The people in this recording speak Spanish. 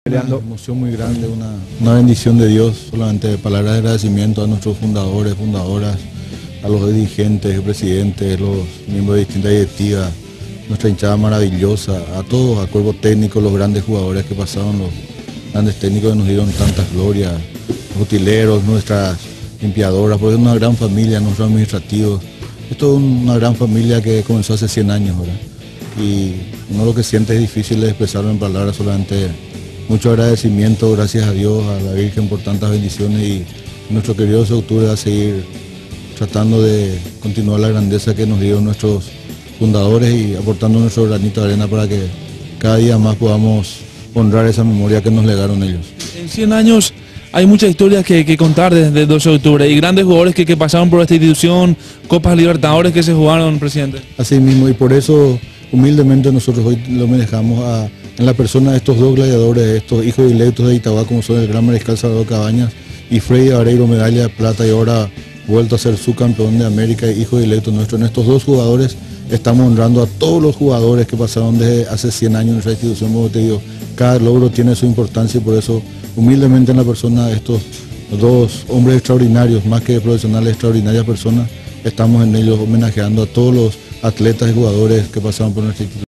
creando una emoción muy grande, una bendición de Dios, solamente palabras de agradecimiento a nuestros fundadores, fundadoras, a los dirigentes, presidentes, los miembros de distintas directivas, nuestra hinchada maravillosa, a todos, al cuerpo técnico, los grandes jugadores que pasaron, los grandes técnicos que nos dieron tantas glorias, los utileros, nuestras limpiadoras, porque es una gran familia, nuestros administrativos. Esto es una gran familia que comenzó hace 100 años, ¿verdad? Y uno lo que siente es difícil de expresarlo en palabras, solamente mucho agradecimiento, gracias a Dios, a la Virgen por tantas bendiciones, y nuestro querido Octubre va a seguir tratando de continuar la grandeza que nos dieron nuestros fundadores y aportando nuestro granito de arena para que cada día más podamos honrar esa memoria que nos legaron ellos. En 100 años hay muchas historias que contar desde el 12 de octubre y grandes jugadores que pasaron por esta institución, Copas Libertadores que se jugaron, presidente. Así mismo, y por eso humildemente nosotros hoy lo manejamos en la persona de estos dos gladiadores, estos hijos electos de Itagua, como son el gran mariscal Salvador Cabañas y Freddy Vareiro, medalla de plata y ahora vuelto a ser subcampeón de América, hijo electo nuestro. En estos dos jugadores estamos honrando a todos los jugadores que pasaron desde hace 100 años en nuestra institución. Como te digo, cada logro tiene su importancia y por eso humildemente en la persona de estos dos hombres extraordinarios, más que profesionales, extraordinarias personas, estamos en ellos homenajeando a todos los atletas y jugadores que pasaron por nuestra institución.